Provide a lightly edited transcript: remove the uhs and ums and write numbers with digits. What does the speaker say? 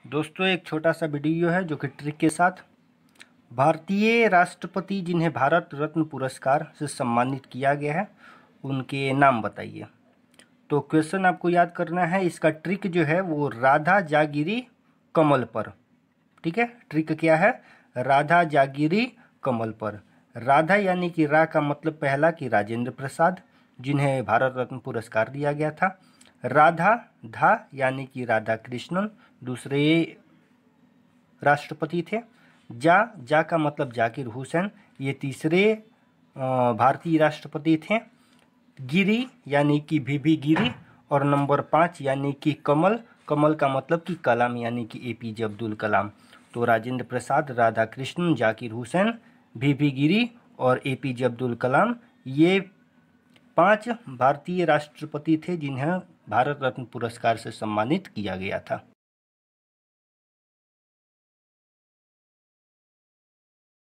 दोस्तों एक छोटा सा वीडियो है जो कि ट्रिक के साथ भारतीय राष्ट्रपति जिन्हें भारत रत्न पुरस्कार से सम्मानित किया गया है उनके नाम बताइए। तो क्वेश्चन आपको याद करना है, इसका ट्रिक जो है वो राधा जागिरी कमल पर। ठीक है, ट्रिक क्या है? राधा जागिरी कमल पर। राधा यानी कि रा का मतलब पहला कि राजेंद्र प्रसाद जिन्हें भारत रत्न पुरस्कार दिया गया था। राधा धा यानी कि राधा कृष्णन दूसरे राष्ट्रपति थे। जा का मतलब जाकिर हुसैन, ये तीसरे भारतीय राष्ट्रपति थे। गिरी यानी कि बीबी गिरी और नंबर 5 यानी कि कमल, कमल का मतलब कि कलाम यानी कि एपीजे अब्दुल कलाम। तो राजेंद्र प्रसाद, राधा कृष्णन, जाकिर हुसैन, बीबी गिरी और एपीजे अब्दुल कलाम, ये 5 भारतीय राष्ट्रपति थे जिन्हें भारत रत्न पुरस्कार से सम्मानित किया गया था।